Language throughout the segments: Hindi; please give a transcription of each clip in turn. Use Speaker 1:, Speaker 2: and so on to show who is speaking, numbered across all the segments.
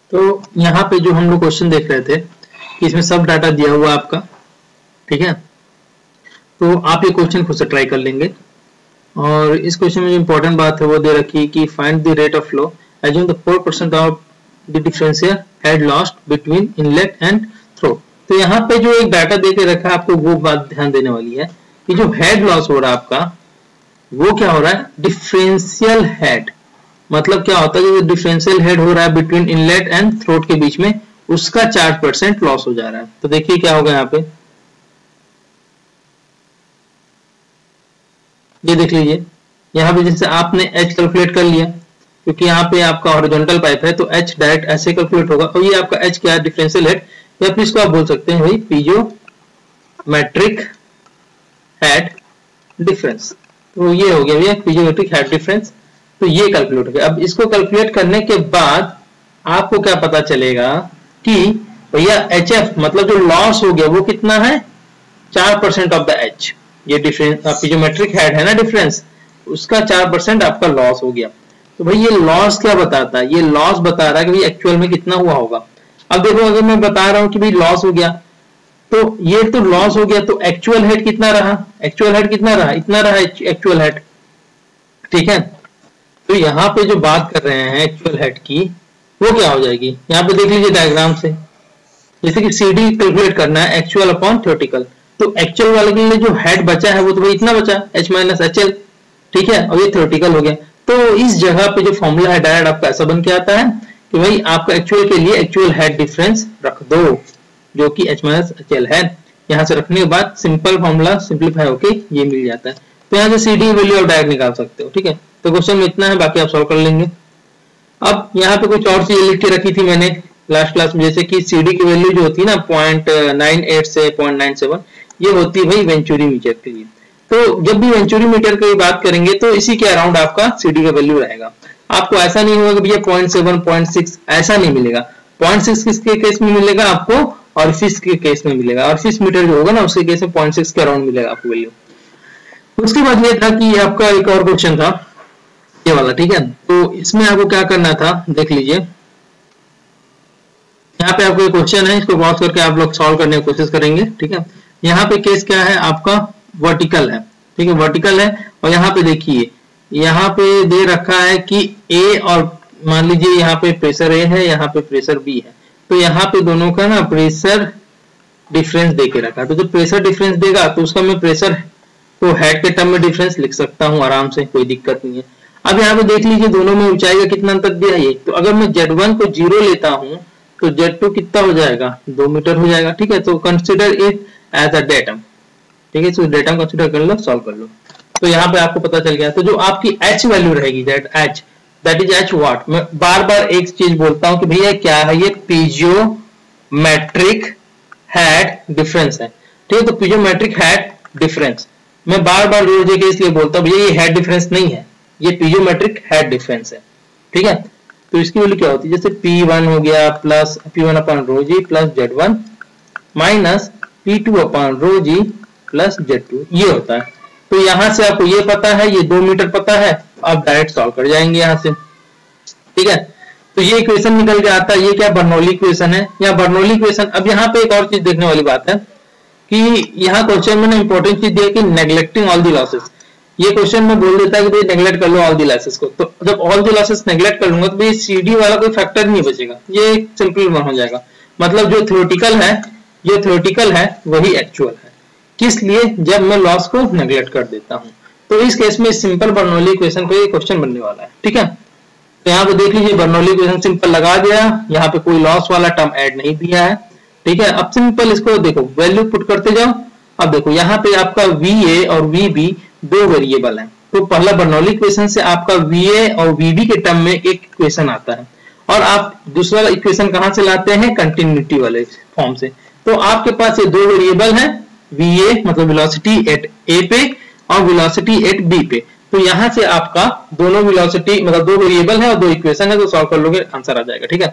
Speaker 1: तो यहाँ पे जो हम लोग क्वेश्चन देख रहे थे कि इसमें सब डाटा दिया हुआ आपका, ठीक है। तो आप ये क्वेश्चन खुद से ट्राई कर लेंगे। और इस क्वेश्चन में जो इंपॉर्टेंट बात है वो दे रखी है कि find the rate of flow assume the 4% of the differential head lost between inlet and throat. तो यहाँ पे जो एक डाटा दे के रखा है आपको वो बात ध्यान देने वाली है कि जो हेड लॉस हो रहा है आपका वो क्या हो रहा है, डिफरेंशियल हेड। मतलब क्या होता है कि डिफरेंशियल हेड हो रहा है बिटवीन इनलेट एंड थ्रोट के बीच में, उसका 4% लॉस हो जा रहा है। तो देखिए क्या होगा यहाँ पे, ये देख लीजिए यहाँ पे जैसे आपने H कैलकुलेट कर लिया, क्योंकि यहाँ पे आपका हॉरिजॉन्टल पाइप है तो H डायरेक्ट ऐसे कैलकुलेट होगा। और ये आपका H क्या है, डिफरेंशियल हेड, या फिर इसको आप बोल सकते हैं भाई पीजोमेट्रिक हेड डिफरेंस। तो ये हो गया भैया पीजोमेट्रिक हेड डिफरेंस। तो ये कैलकुलेट हो गया। अब इसको कैलकुलेट करने के बाद आपको क्या पता चलेगा कि भैया HF मतलब जो लॉस हो गया वो कितना है, 4% ऑफ द H। ये डिफरेंस पीजोमेट्रिक हेड है ना डिफरेंस, उसका 4% आपका लॉस हो गया। तो भाई ये लॉस क्या बताता है, ये लॉस बता रहा है कि भाई एक्चुअल में कितना हुआ होगा। अब देखो अगर मैं बता रहा हूं कि भाई लॉस हो गया, तो ये तो लॉस हो गया, तो एक्चुअल हेड कितना रहा, एक्चुअल हेड कितना रहा, इतना रहा एक्चुअल हेड, ठीक है। तो यहाँ पे जो बात कर रहे हैं एक्चुअल हेड की वो क्या हो जाएगी, यहाँ पे देख लीजिए डायग्राम से, जैसे कि CD कैलकुलेट करना है एक्चुअल अपॉन थ्योरेटिकल। तो एक्चुअल वाले के लिए जो हेड बचा है वो तो भाई इतना बचा H माइनस HL, ठीक है। और ये थ्योरेटिकल हो गया। तो इस जगह पे जो फॉर्मूला है डायरेक्ट आपका ऐसा बन के आता है कि भाई आपका एक्चुअल के लिए एक्चुअल हेड डिफरेंस रख दो जो कि H माइनस HL है। यहाँ से रखने के बाद सिंपल फॉर्मूला सिंप्लीफाई होके ये मिल जाता है। तो यहाँ से CD वैल्यू आप डायरेक्ट निकाल सकते हो, ठीक है। तो क्वेश्चन में इतना है, बाकी आप सॉल्व कर लेंगे। अब यहाँ पे कुछ और चीजें लिख के रखी थी मैंने लास्ट क्लास में, जैसे कि CD की वैल्यू जो होती है ना 0.98 से 0.97, ये होती है भाई वेंचुरी मीटर के लिए। तो जब भी वेंचुरी मीटर की बात करेंगे तो इसी के अराउंड आपका CD का वैल्यू रहेगा। आपको ऐसा नहीं होगा कि भैया 0.7 0.6 ऐसा नहीं मिलेगा। 0.6 किसके केस में मिलेगा आपको, ऑरिफिस के केस में मिलेगा। ऑरिफिस मीटर जो होगा ना उसके केस में 0.6 के अराउंड मिलेगा आपको वैल्यू। उसके बाद ये था कि आपका एक और क्वेश्चन था ये वाला, ठीक है। तो इसमें आपको क्या करना था देख लीजिए, यहाँ पे आपको एक क्वेश्चन है, इसको पॉज करके आप लोग सॉल्व करने की कोशिश करेंगे, ठीक है। यहाँ पे केस क्या है आपका, वर्टिकल है, ठीक है, वर्टिकल है। और यहाँ पे देखिए यहाँ पे दे रखा है कि A और मान लीजिए यहाँ पे प्रेशर A है, यहाँ पे प्रेशर B है। तो यहाँ पे दोनों का ना प्रेशर डिफरेंस दे के रखा है। तो जब प्रेशर डिफरेंस देगा तो उसका मैं प्रेशर तो हेड के टर्म में डिफरेंस लिख सकता हूँ आराम से, कोई दिक्कत नहीं है। अब यहाँ पे देख लीजिए दोनों में ऊंचाई का कितना अंतर दिया है। तो अगर मैं Z1 को 0 लेता हूँ तो Z2 कितना हो जाएगा, 2 मीटर हो जाएगा, ठीक है। तो consider it as a datum, ठीक है। तो डेटम कंसिडर कर लो, सॉल्व कर लो। तो यहाँ पे आपको पता चल गया। तो जो आपकी H वैल्यू रहेगी दैट इज H व्हाट। मैं बार बार एक चीज बोलता हूँ कि भैया क्या है, ये पीजियोमेट्रिक हेड डिफरेंस है, ठीक है। तो पीजियोमेट्रिक हेड डिफरेंस मैं बार बार जोड़ देके इसलिए बोलता हूँ भैया ये हेड डिफरेंस नहीं है, ये पीजियोमेट्रिक हेड डिफरेंस है, ठीक है। तो इसकी वैल्यू क्या होती है, जैसे P1 हो गया plus P1 upon rho g plus Z1 minus P2 upon rho g plus Z2, ये होता है। तो यहां से आपको ये पता है, ये 2 मीटर पता है, आप डायरेक्ट सॉल्व कर जाएंगे यहाँ से, ठीक है। तो ये इक्वेशन निकल के आता है। ये क्या बर्नौली इक्वेशन है या बर्नौली इक्वेशन। अब यहाँ पे एक और चीज देखने वाली बात है कि यहाँ क्वेश्चन में ना इंपॉर्टेंट चीज दिया कि नेग्लेक्टिंग ऑल दी लॉसेस। ये क्वेश्चन में बोल देता है कि भाई नेग्लेक्ट कर लो ऑल दी लॉसेस को। तो जब ऑल दी लॉसेस नेग्लेक्ट कर लूंगा तो भाई CD वाला कोई फैक्टर नहीं बचेगा, ये सिंपल वन हो जाएगा। मतलब जो थ्योरेटिकल है वही एक्चुअल है, किस लिए, जब मैं लॉस को नेग्लेक्ट कर देता हूं। तो इस केस में सिंपल बर्नौली इक्वेशन को ये क्वेश्चन बनने वाला है, ठीक है। तो यहाँ पे देख लीजिए बर्नौली इक्वेशन सिंपल लगा दिया, यहाँ पे कोई लॉस वाला टर्म ऐड नहीं दिया है, ठीक है। अब सिंपल इसको देखो वैल्यू पुट करते जाओ। अब देखो यहाँ पे आपका VA और VB 2 वेरिएबल हैं। तो पहला बर्नौली इक्वेशन से आपका VA और VB के टर्म में एक इक्वेशन आता है, और आप दूसरा इक्वेशन कहां से लाते हैं, कंटिन्यूटी वाले फॉर्म से। तो आपके पास ये 2 वेरिएबल है, VA मतलब वेलोसिटी एट A पे और वेलोसिटी एट B पे। तो यहां से आपका दोनों वेलोसिटी मतलब 2 वेरिएबल है और 2 इक्वेशन है, तो सॉल्व कर लोगे आंसर आ जाएगा, ठीक है।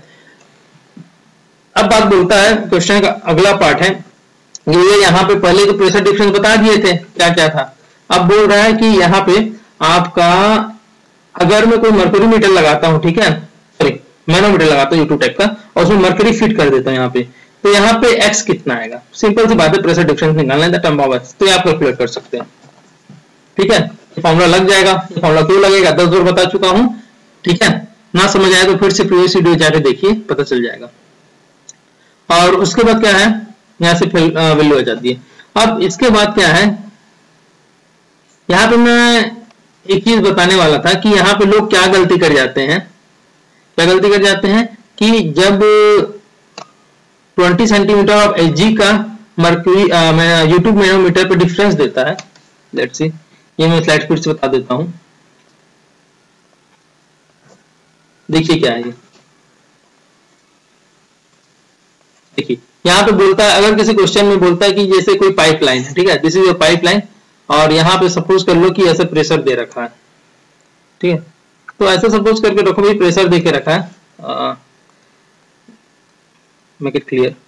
Speaker 1: अब बात बोलता है क्वेश्चन का अगला पार्ट है, ये यहाँ पे पहले तो प्रेशर डिफरेंस बता दिए थे क्या क्या था। अब बोल रहा है कि यहाँ पे आपका अगर मैं कोई मर्क्यूरी मीटर लगाता हूँ, ठीक है, सॉरी मैनोमीटर लगाता हूँ U2 टाइप का, और उसमें मर्करी फिट कर देता हूँ यहाँ पे, तो यहाँ पे x कितना आएगा, सिंपल सी बात है, प्रेशर डिफरेंस निकालना है, द टर्म ऑफ x, तो ये आप कैलकुलेट कर सकते हैं। ठीक है, फॉर्मूला लग जाएगा। फॉर्मूला क्यों लगेगा 10 बार बता चुका हूं। ठीक है, ना समझ आए तो फिर से प्रीवियस वीडियो जाके देखिए, पता चल जाएगा। और उसके बाद क्या है, यहाँ से वैल्यू आ जाती है। अब इसके बाद क्या है, यहाँ पे मैं एक चीज बताने वाला था कि यहाँ पे लोग क्या गलती कर जाते हैं, कि जब 20 सेंटीमीटर ऑफ Hg का मर्क्यूरी यूट्यूब मैनोमीटर पे डिफरेंस देता है, लेट्स सी, ये मैं स्लाइड फिर से बता देता हूं। देखिए क्या है ये, देखिए यहाँ पे बोलता है, अगर किसी क्वेश्चन में बोलता है कि जैसे कोई पाइपलाइन है, ठीक है, दिस इज अ पाइपलाइन, और यहाँ पे सपोज कर लो कि ऐसा प्रेशर दे रखा है, ठीक है, तो ऐसा सपोज करके रखो भाई प्रेशर दे के रखा है, मेक इट क्लियर।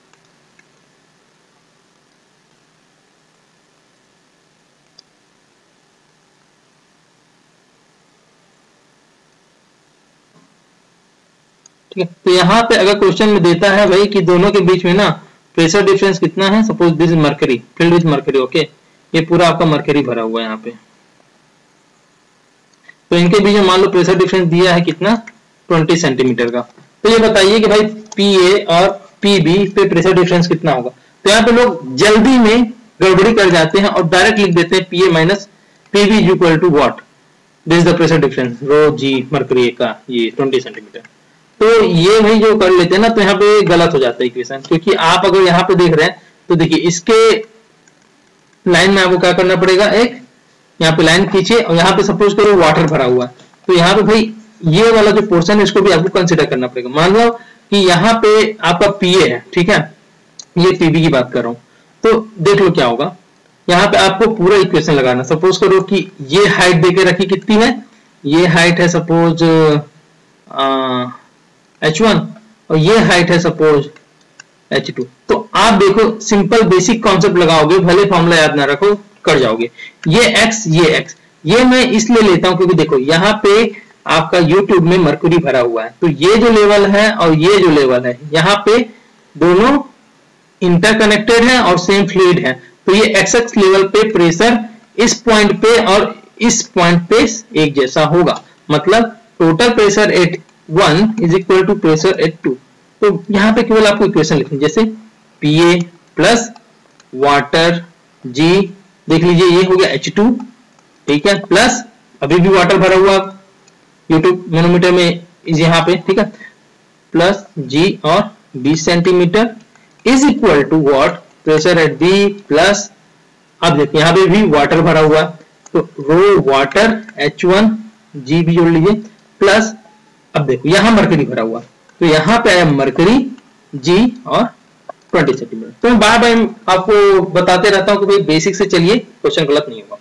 Speaker 1: ठीक है, तो यहाँ पे अगर क्वेश्चन में देता है भाई कि दोनों के बीच में ना प्रेशर डिफरेंस कितना है, suppose this is mercury, filled with mercury, okay, ये पूरा आपका मर्करी भरा हुआ है यहाँ पे, तो इनके बीच में मान लो प्रेशर डिफरेंस दिया है कितना, 20 सेंटीमीटर का। तो ये बताइए कि भाई PA और PB पे प्रेशर डिफरेंस कितना होगा। तो यहाँ पे लोग जल्दी में गड़बड़ी कर जाते हैं और डायरेक्ट लिख देते हैं PA minus PB is equal to what, this is the pressure difference rho g mercury का, ये 20 सेंटीमीटर। तो ये भाई जो कर लेते हैं ना, तो यहाँ पे गलत हो जाता है इक्वेशन, क्योंकि आप अगर यहाँ पे देख रहे हैं तो देखिए इसके लाइन में आपको क्या करना पड़ेगा, एक यहाँ पे लाइन खींचे और यहाँ पे सपोज करो वाटर भरा हुआ है, तो यहाँ पे भाई ये वाला जो पोर्शन है इसको भी आपको कंसिडर करना पड़ेगा। मान लो कि यहाँ पे आपका PA है, ठीक है, ये PB की बात कर रहा हूँ, तो देख लो क्या होगा, यहाँ पे आपको पूरा इक्वेशन लगाना। सपोज करो कि ये हाइट देके रखी कितनी है, ये हाइट है सपोज H1 और ये हाइट है सपोज H2। तो आप देखो सिंपल बेसिक कॉन्सेप्ट लगाओगे, भले फॉर्मूला याद ना रखो, कर जाओगे। ये x, ये मैं इसलिए लेता हूं क्योंकि देखो यहाँ पे आपका यूट्यूब में मर्क्यूरी भरा हुआ है, तो ये जो लेवल है और ये जो लेवल है, यहाँ पे दोनों इंटरकनेक्टेड है और सेम फ्लूइड है, तो ये x लेवल पे प्रेशर इस पॉइंट पे और इस पॉइंट पे एक जैसा होगा, मतलब total pressure at 1 is equal to pressure at 2। तो यहाँ पे केवल आपको इक्वेशन लिखनी, जैसे PA प्लस वाटर G, देख लीजिए ये हो गया H2, ठीक है, प्लस अभी भी वाटर भरा हुआ यूट्यूब मैनोमीटर में यहाँ पे, ठीक है, प्लस G और 20 centimetre is equal to what, pressure at B plus, अब देखिए यहाँ पे भी वाटर भरा हुआ, तो रो वाटर H1 G भी जोड़ लीजिए, प्लस अब देखो यहाँ मर्करी भरा हुआ, तो यहाँ पे आया मर्करी G और 20 सेंटीमीटर। तो मैं बार बार आपको बताते रहता हूँ कि भाई बेसिक से चलिए, क्वेश्चन गलत नहीं होगा।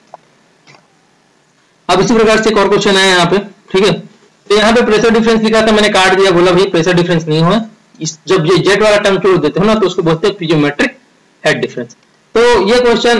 Speaker 1: अब इसी प्रकार से एक और क्वेश्चन आया यहाँ पे, ठीक है, तो यहाँ पे प्रेशर डिफरेंस लिखा था, मैंने काट दिया, बोला भाई प्रेशर डिफरेंस नहीं हुआ, जब ये जेट वाला टर्म छोड़ देते हो ना तो उसको बोलते हैं पिजोमेट्रिक हेड डिफरेंस। तो ये क्वेश्चन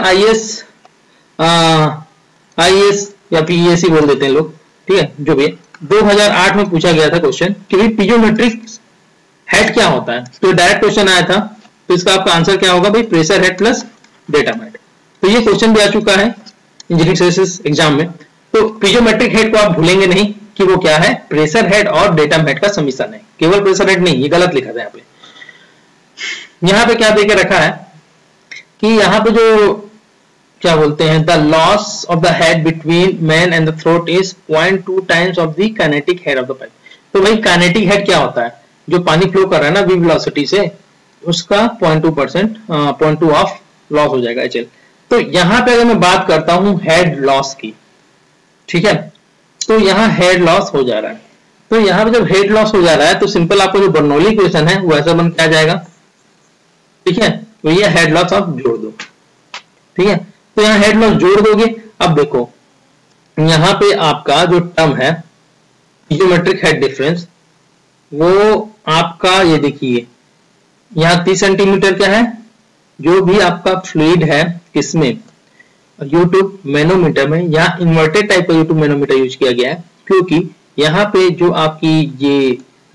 Speaker 1: IAS या PESC बोल देते हैं लोग, ठीक है, जो भी 2008 में पूछा गया था क्वेश्चन कि भाई पिजोमेट्रिक हेड क्या होता है, तो डायरेक्ट क्वेश्चन आया था, तो इसका आपका आंसर क्या होगा भाई, pressure head plus datum head. तो ये क्वेश्चन भी आ चुका है इंजीनियरिंग सर्विसेज एग्जाम में। तो पिजोमेट्रिक हेड को आप भूलेंगे नहीं कि वो क्या है, प्रेशर हेड और डेटम हेड का समीशन है, केवल प्रेशर हेड नहीं, ये गलत लिखा था यहाँ पे। यहाँ पे क्या देके रखा है कि यहाँ पे जो क्या बोलते हैं, the loss of the head between main and the throat is 0.2 times of the kinetic head of the pipe. तो भाई काइनेटिक हेड क्या होता है, जो पानी फ्लो कर रहा है ना वी वेलोसिटी से, उसका 0.2 ऑफ लॉस हो जाएगा HL। तो यहाँ पे अगर मैं बात करता हूँ हेड लॉस की, ठीक है, तो यहाँ हेड लॉस हो जा रहा है, तो यहाँ पे जब हेड लॉस हो जा रहा है तो सिंपल आपको जो बर्नौली इक्वेशन है वो ऐसा बन के आ जाएगा, ठीक है, तो ये हेड लॉस आप जोड़ दो, ठीक है, तो यहाँ हेड लॉस जोड़ दोगे। अब देखो यहाँ पे आपका जो टर्म है पिजोमेट्रिक हेड डिफरेंस, वो आपका ये देखिए यहाँ 30 सेंटीमीटर क्या है, जो भी आपका फ्लूइड है किसमें, यूट्यूब मैनोमीटर में। यहाँ इन्वर्टेड टाइप का यूट्यूब मैनोमीटर यूज किया गया है, क्योंकि यहाँ पे जो आपकी ये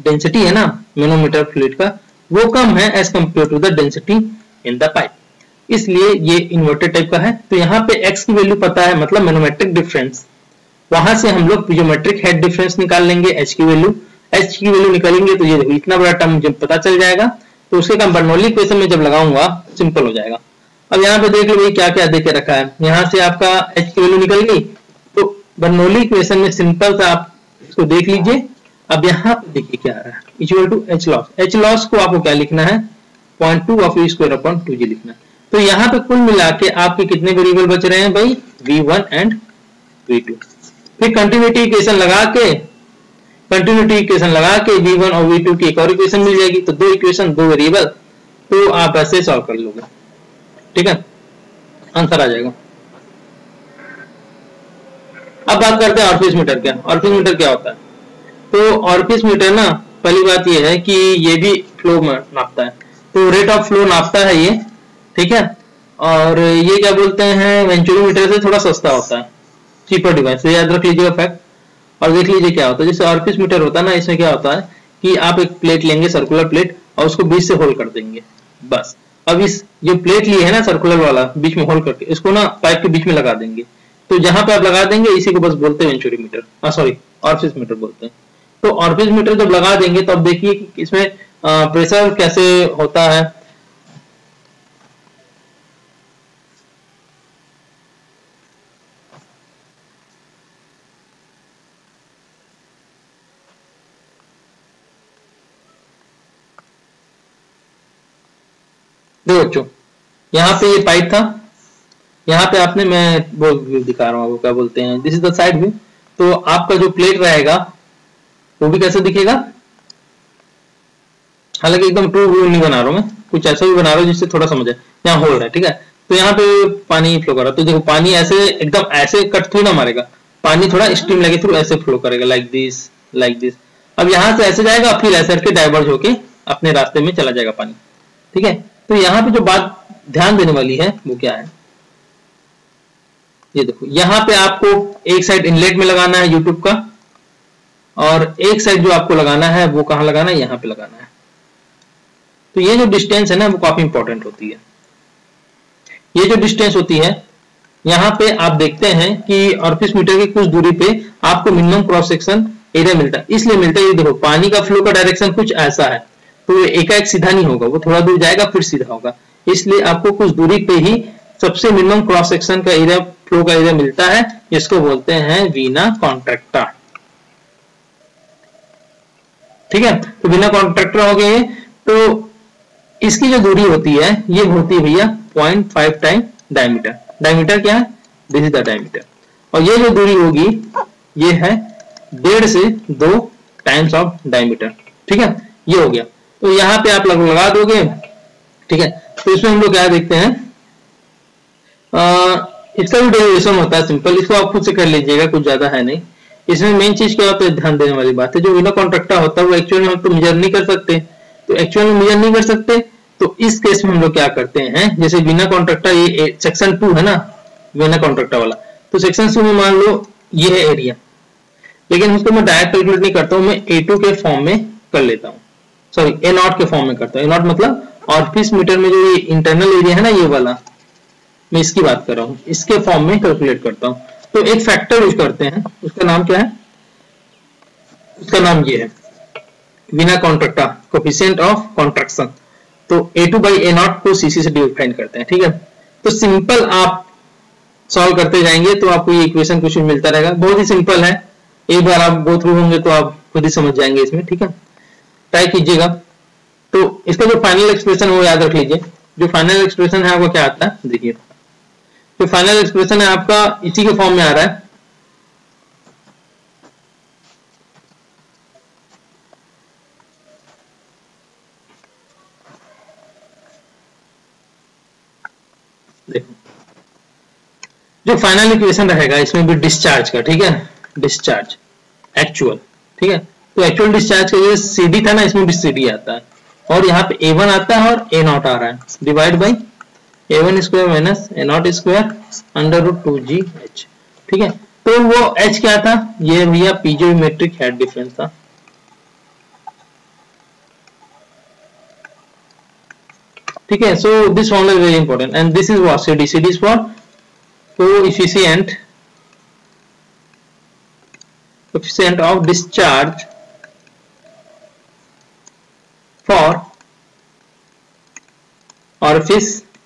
Speaker 1: डेंसिटी है ना मैनोमीटर फ्लूइड का वो कम है as compare to the density in the pipe, इसलिए ये इन्वर्टेड टाइप का है। तो यहाँ पे x की वैल्यू पता है मतलब मैनोमेट्रिक डिफरेंस, वहां से हम लोग पिजोमेट्रिक हेड डिफरेंस निकाल लेंगे, h की वैल्यू निकालेंगे तो ये देखो इतना बड़ा टर्म मुझे पता चल जाएगा, तो उसके काम बर्नौली इक्वेशन में जब लगाऊंगा सिंपल हो जाएगा। अब यहाँ पे देख लो भाई क्या क्या दे के रखा है, यहाँ से आपका h की वैल्यू निकल गई, तो बर्नौली इक्वेशन में सिंपल सा आप इसको देख लीजिए। अब यहाँ पे देखिए क्या आ रहा है, equal to h loss, h loss को आपको क्या लिखना है 0.2 of v square upon 2g लिखना है। तो यहाँ पे कुल मिला के आपके कितने वेरिएबल बच रहे हैं भाई v1 एंड v2। फिर कंटिन्यूटी इक्वेशन लगा के v1 और v2 की एक और इक्वेशन मिल जाएगी, तो दो इक्वेशन दो वेरिएबल, तो आप ऐसे सॉल्व कर लोगे, ठीक है, आंसर आ जाएगा। अब बात करते हैं ऑरिफिस मीटर क्या। ऑरिफिस मीटर क्या होता है? तो ऑरिफिस मीटर ना पहली बात ये है कि ये भी फ्लो नापता है, तो रेट ऑफ फ्लो नापता है ये, ठीक है। और ये क्या बोलते हैं वेंचुरीमीटर से थोड़ा सस्ता होता है, चीपर डिवाइस, याद रख लीजिएगा फैक्ट। और देख लीजिए क्या होता है, जैसे ऑरिफिस मीटर होता है ना, इसमें क्या होता है कि आप एक प्लेट लेंगे सर्कुलर प्लेट और उसको बीच से होल कर देंगे बस। अब इस जो प्लेट लिए है ना सर्कुलर वाला बीच में होल करके, इसको ना पाइप के बीच में लगा देंगे, तो जहां पे आप लगा देंगे इसी को बस बोलते हैं वेंचुरीमीटर, सॉरी ऑरिफिस मीटर बोलते हैं। तो ऑरिफिस मीटर जब लगा देंगे तो अब देखिए कि इसमें प्रेशर कैसे होता है। देखो बच्चों यहाँ पे ये पाइप था, यहाँ पे आपने, मैं वो व्यू दिखा रहा हूँ, वो क्या बोलते हैं, this is the side view. तो आपका जो प्लेट रहेगा वो भी कैसे दिखेगा, हालांकि एकदम ट्रू व्यू नहीं बना रहा हूँ मैं, कुछ ऐसा भी बना रहा हूँ जिससे थोड़ा समझ आए। यहाँ होल है, ठीक है, तो यहाँ पे पानी फ्लो कर रहा है, तो देखो पानी ऐसे एकदम ऐसे कट थ्रू ना मारेगा, पानी थोड़ा स्ट्रीम लगे थ्रू ऐसे फ्लो करेगा, लाइक दिस। अब यहाँ से ऐसे जाएगा, फिर ऐसे करके डाइवर्ज होके अपने रास्ते में चला जाएगा पानी, ठीक है। तो यहाँ पे जो बात ध्यान देने वाली है वो क्या है, ये देखो यहाँ पे आपको एक साइड इनलेट में लगाना है यूट्यूब का, और एक साइड जो आपको लगाना है वो कहाँ लगाना है, यहाँ पे लगाना है। तो ये जो डिस्टेंस है ना वो काफी इंपॉर्टेंट होती है। ये जो डिस्टेंस होती है यहाँ पे आप देखते हैं कि ऑरिफिस मीटर की कुछ दूरी पे आपको मिनिमम क्रॉस सेक्शन एरिया मिलता है, इसलिए मिलता है, ये देखो पानी का फ्लो का डायरेक्शन कुछ ऐसा है, तो एकाएक सीधा नहीं होगा, वो थोड़ा दूर जाएगा फिर सीधा होगा, इसलिए आपको कुछ दूरी पे ही सबसे मिनिमम क्रॉस सेक्शन का एरिया, फ्लो का एरिया मिलता है, जिसको बोलते हैं वीना कॉन्ट्रैक्टा, ठीक है। तो वीना कॉन्ट्रैक्टा हो गए, तो इसकी जो दूरी होती है ये होती है भैया 0.5 टाइम डायमीटर। डायमीटर क्या है, दिस इज द डायमीटर, और ये जो दूरी होगी ये है 1.5 से 2 टाइम्स ऑफ डायमीटर, ठीक है, ये हो गया। तो यहाँ पे आप लगा दोगे, ठीक है। तो इसमें हम लोग क्या देखते हैं, इसका भी डेरिवेशन होता है सिंपल, इसको आप खुद से कर लीजिएगा, कुछ ज्यादा है नहीं। इसमें मेन चीज क्या होता है, ध्यान देने वाली बात है, जो वीना कॉन्ट्रैक्टा होता है वो एक्चुअल में हम तो मेजर नहीं कर सकते, तो एक्चुअल में मेजर नहीं कर सकते, तो इस केस में हम लोग क्या करते हैं, जैसे वीना कॉन्ट्रैक्टा ये सेक्शन 2 है ना वीना कॉन्ट्रैक्टा वाला, तो सेक्शन 2 में मान लो ये है एरिया, लेकिन उसको मैं डायरेक्ट कैलकुलेट नहीं करता हूँ, मैं A2 के फॉर्म में कर लेता हूँ, सॉरी A0 के फॉर्म में करता हूँ। A0 मतलब ऑरिफिस मीटर में जो ये इंटरनल एरिया है ना ये वाला, मैं इसकी बात कर रहा हूँ, इसके फॉर्म में कैलकुलेट करता हूँ। तो एक फैक्टर यूज करते हैं, उसका नाम क्या है, उसका नाम ये है vena contracta coefficient of contraction. तो A2 by A0 को CC से डिफाइन करते हैं, ठीक है। तो सिंपल आप सॉल्व करते जाएंगे तो आपको ये इक्वेशन कुछ मिलता रहेगा, बहुत ही सिंपल है, एक बार आप गो थ्रू होंगे तो आप खुद ही समझ जाएंगे इसमें, ठीक है, ट्राई कीजिएगा। तो इसका जो फाइनल एक्सप्रेशन है वो याद रख लीजिए, जो फाइनल एक्सप्रेशन है वो क्या आता है, देखिए जो फाइनल एक्सप्रेशन है आपका इसी के फॉर्म में आ रहा है, देखो जो फाइनल इक्वेशन रहेगा इसमें भी डिस्चार्ज का, ठीक है, डिस्चार्ज एक्चुअल, ठीक है। तो एक्चुअल डिस्चार्ज का ये CD था ना, इसमें भी CD आता है, और यहाँ पे A1 आता है और A0 आ रहा है, divide by A1 square minus A0 square under root 2GH, ठीक है। तो वो H क्या था, ये भैया पीजोमेट्रिक हेड डिफरेंस था, ठीक है। So this formula is very important and this is what CD is for coefficient of discharge for orifice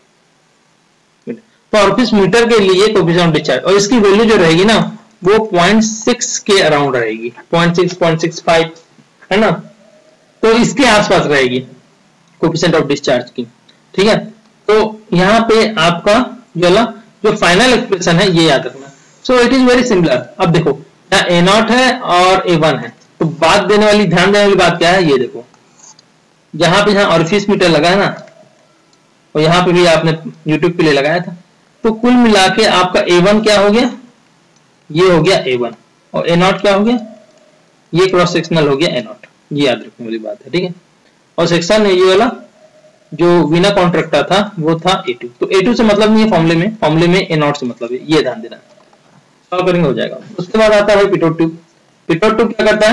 Speaker 1: meter के लिए कोएफिशिएंट ऑफ डिस्चार्ज, और इसकी वैल्यू जो रहेगी ना वो 0.6 के अराउंड रहेगी, 0.6 0.65 है ना, तो इसके आसपास रहेगी कोएफिशिएंट ऑफ डिस्चार्ज की, ठीक है। तो यहाँ पे आपका जो फाइनल एक्सप्रेशन है ये याद रखना। So it is very similar. अब देखो यहाँ A0 है और A1 है, तो ध्यान देने वाली बात क्या है, ये देखो यहाँ पे ऑरिफिस मीटर लगा है ना, और यहाँ पे भी आपने YouTube के लिए लगाया था, तो कुल मिला के आपका A1 क्या हो गया, ये हो गया A1, और A0 क्या हो गया, ये क्रॉस सेक्शनल हो गया A0। ये याद रखने वाली बात है, ठीक है। और सेक्शन ये वाला जो वीना कॉन्ट्रैक्टा था वो था A2, तो A2 से मतलब नहीं है फॉर्मूले में A0 से मतलब है, ये ध्यान देना। सॉल्व करेंगे हो जाएगा। उसके बाद आता है पिटोट ट्यूब। पिटोट ट्यूब क्या करता है,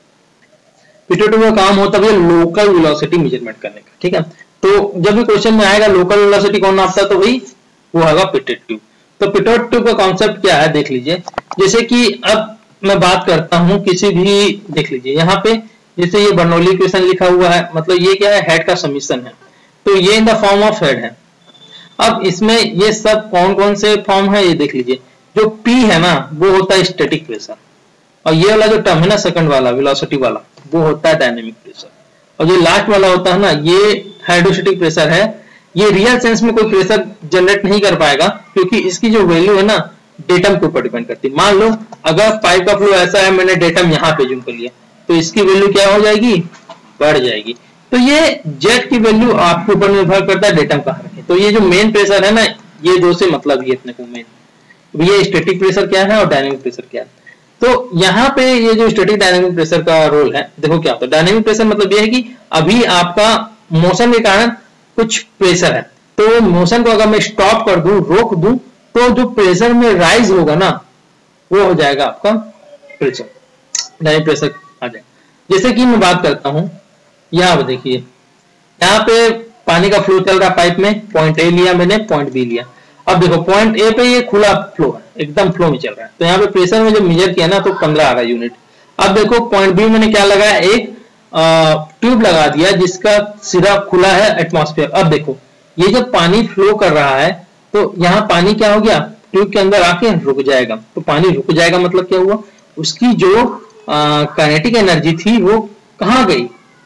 Speaker 1: पिटोट ट्यूब का काम होता है लोकल वेलोसिटी मेजरमेंट करने का, ठीक है। तो जब भी क्वेश्चन में आएगा लोकल वेलोसिटी कौन नापता है, तो वही वो होगा पिटोट ट्यूब। तो पिटोट ट्यूब का कॉन्सेप्ट क्या है देख लीजिए। जैसे कि अब मैं बात करता हूं किसी भी, देख लीजिए यहाँ पे जैसे ये बर्नौली इक्वेशन लिखा हुआ है, मतलब ये क्या है, हेड का समीशन है, तो ये in the form of head है। अब इसमें ये सब कौन कौन से फॉर्म है ये देख लीजिए। जो P है ना वो होता है स्टैटिक प्रेशर, और ये वाला जो टर्म है ना सेकंड वाला वेलोसिटी वाला वो होता है डायनेमिक प्रेशर, और जो लास्ट वाला होता है ना ये हाइड्रोस्टैटिक प्रेशर है। ये रियल सेंस में कोई प्रेशर जनरेट नहीं कर पाएगा क्योंकि इसकी जो वैल्यू है ना डेटम के ऊपर डिपेंड करती है। मान लो अगर पाइप का फ्लो ऐसा है, मैंने डेटम यहाँ पे जूम कर लिया, तो इसकी वैल्यू क्या हो जाएगी, बढ़ जाएगी। तो ये जेट की वैल्यू आपके ऊपर निर्भर करता है डेटम कहाँ रखे। तो ये जो मेन प्रेशर है ना, ये दो से मतलब ये अपने को मेन, ये स्टैटिक प्रेशर क्या है और डायनेमिक प्रेशर क्या है। तो यहाँ पे ये जो स्टैटिक डायनेमिक प्रेशर का रोल है, देखो क्या होता है। डायनेमिक प्रेशर मतलब ये है कि अभी आपका मोशन के कारण कुछ प्रेशर है, तो मोशन को अगर मैं स्टॉप कर दूं, रोक दूं, तो जो प्रेशर में राइज होगा ना वो हो जाएगा आपका प्रेशर, डायनेमिक प्रेशर आ जाएगा। जैसे कि मैं बात करता हूं, यहाँ पे देखिए, यहाँ पे पानी का फ्लो चल रहा पाइप में, पॉइंट ए लिया मैंने, पॉइंट बी लिया। अब देखो पॉइंट ए पे ये खुला फ्लो है, एकदम फ्लो में चल रहा है, तो यहाँ पे प्रेशर में जब मेजर किया ना तो 15 आ रहा यूनिट। अब देखो पॉइंट बी मैंने क्या लगाया, एक ट्यूब लगा दिया जिसका सिरा खुला है एटमॉस्फेयर। अब देखो ये जब पानी फ्लो कर रहा है तो यहाँ पानी क्या हो गया, ट्यूब के अंदर आके रुक जाएगा। तो पानी रुक जाएगा मतलब क्या हुआ, उसकी जो काइनेटिक एनर्जी थी वो कहाँ गई,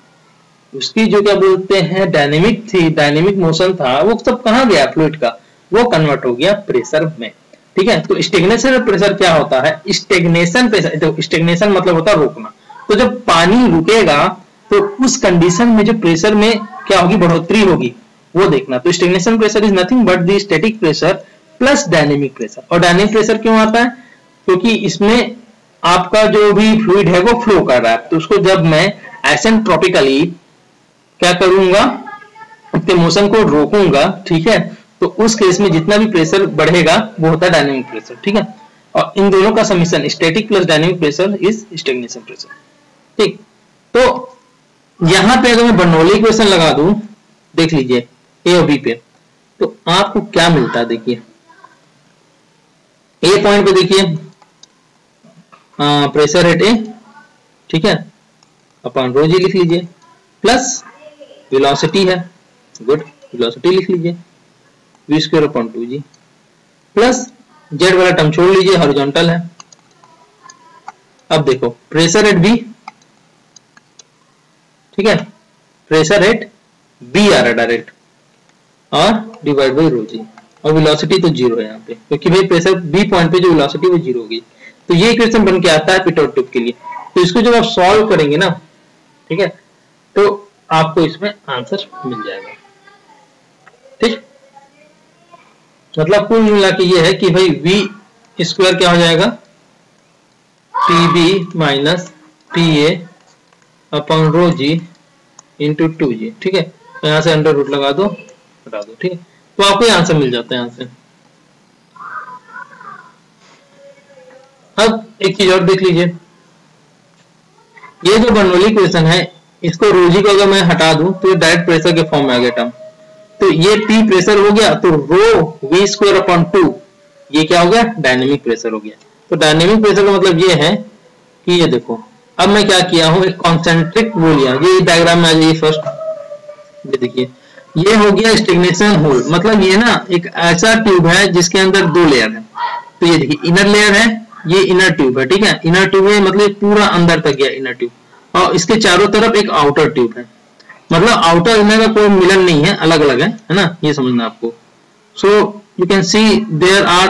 Speaker 1: उसकी जो क्या बोलते हैं डायनेमिक थी, डायनेमिक मोशन था, वो सब कहाँ गया, फ्लूइड का, वो कन्वर्ट हो गया प्रेशर में, ठीक है। तो स्टेग्नेशन प्रेशर क्या होता है, स्टेग्नेशन प्रेशर, तो स्टेग्नेशन मतलब होता है रोकना। तो जब पानी रुकेगा तो उस कंडीशन में जो प्रेशर में क्या होगी, बढ़ोतरी होगी, वो देखना। तो stagnation pressure is nothing but the static pressure plus dynamic pressure. और डायनेमिक प्रेशर क्यों आता है, क्योंकि इसमें आपका जो भी फ्लूइड है वो फ्लो कर रहा है, तो उसको जब मैं एसेंट्रोपिकली क्या करूंगा, अपने मोशन को रोकूंगा, ठीक है, तो उस केस में जितना भी प्रेशर बढ़ेगा वो होता है डायनेमिक प्रेशर, ठीक है। और इन दोनों का summation static plus dynamic pressure is stagnation pressure, ठीक। तो यहां पे अगर मैं बर्नौली इक्वेशन लगा दूं, देख लीजिए ए और बी पे, तो आपको क्या मिलता है, देखिए ए पॉइंट पे देखिए प्रेशर एट ए, ठीक है, अपॉन रो जी लिख लीजिए, प्लस वेलोसिटी है, गुड, वेलोसिटी लिख लीजिए, v square upon 2g, plus Z वाला टर्म छोड़ लीजिए, हॉरिजॉन्टल है। अब देखो प्रेशर एट बी, ठीक है, प्रेशर एट बी आ रहा है डायरेक्ट, और डिवाइड बाई रो जी, और वेलोसिटी तो जीरो है यहाँ पे, क्योंकि भाई प्रेशर बी पॉइंट पे जो वेलोसिटी वो जीरो होगी। तो ये इक्वेशन बन के आता है पिटोट ट्यूब के लिए। तो इसको जब आप सॉल्व करेंगे ना, ठीक है, तो आपको इसमें आंसर मिल जाएगा, ठीक। मतलब कुल मिला के ये है कि भाई v स्क्वायर क्या हो जाएगा, tb minus ta upon rho g into 2g, ठीक है। तो यहाँ से अंडर रूट लगा दो, हटा दो, ठीक है, तो आपको ये आंसर मिल जाता है यहाँ से। अब एक चीज और देख लीजिए, ये जो बर्नौली इक्वेशन है, इसको रो जी को अगर मैं हटा दूं तो ये डायरेक्ट प्रेशर के फॉर्म में आ गया टर्म। तो तो ये P प्रेशर हो गया, तो रो V स्क्वायर अपॉन 2 ये क्या हो गया, डायनेमिक प्रेशर हो गया। तो डायनेमिक प्रेशर का मतलब ये है कि ये देखो, अब मैं क्या किया हूं, एक कॉन्सेंट्रिक वो लिया, ये डायग्राम में आ जाइए फर्स्ट, ये देखिए ये हो गया स्टेग्नेशन होल, मतलब ये ना एक ऐसा ट्यूब है जिसके अंदर दो लेयर है। तो ये देखिए इनर लेयर है, ये इनर ट्यूब है, ठीक है, इनर ट्यूब है मतलब पूरा अंदर तक गया इनर ट्यूब, और इसके चारों तरफ एक आउटर ट्यूब है, मतलब आउटर इनर का कोई मिलन नहीं है, अलग अलग है ना, ये समझना आपको। So you can see there are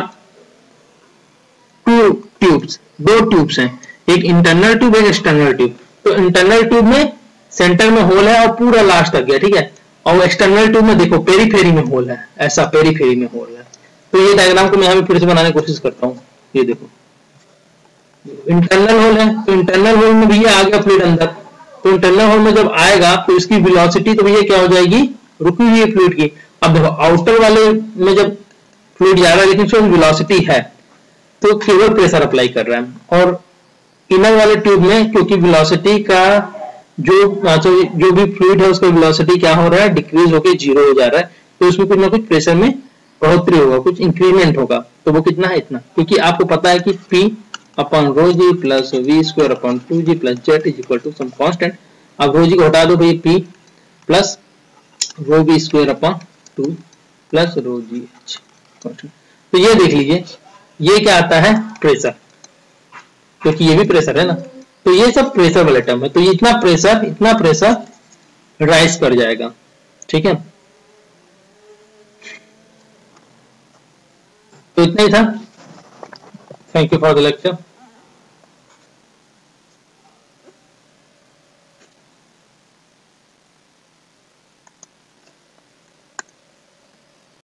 Speaker 1: two tubes, दो ट्यूब्स हैं, एक इंटरनल ट्यूब एक एक्सटर्नल ट्यूब। तो इंटरनल ट्यूब में सेंटर में होल है और पूरा लास्ट तक गया, ठीक है, और एक्सटर्नल ट्यूब में देखो पेरीफेरी में होल है, ऐसा पेरीफेरी में होल है। तो ये डायग्राम को मैं यहाँ पे फिर से बनाने की कोशिश करता हूँ, ये देखो इंटरनल होल है, तो इंटरनल होल में भैया आ गया फ्लूइड अंदर, तो इंटरनल होल में जब आएगा तो इसकी वेलोसिटी तो भैया क्या हो जाएगी, रुकी हुई है फ्लूइड की। अब देखो आउटर वाले में जब फ्लूइड जा रहा है लेकिन उसमें वेलोसिटी है, तो केवल प्रेशर अप्लाई कर रहा है, और इनर वाले ट्यूब में क्योंकि वेलोसिटी का जो भी फ्लूइड है उसका वेलोसिटी क्या हो रहा है, डिक्रीज होकर जीरो हो जा रहा है, तो उसमें कुछ ना कुछ प्रेशर में बढ़ोतरी होगा, कुछ इंक्रीमेंट होगा। तो वो कितना है, इतना, क्योंकि आपको पता है कि P upon rho g plus V square upon 2G plus Z is equal to some constant. अब रो जी को हटा दो भाई, P plus rho V square upon 2 plus rho g H constant. तो ये देख लीजिए ये क्या आता है, प्रेशर, क्योंकि ये भी प्रेशर है ना, तो ये सब प्रेशर वाले टर्म है। तो इतना प्रेशर राइज कर जाएगा, ठीक है। तो इतना ही था, thank you for the lecture.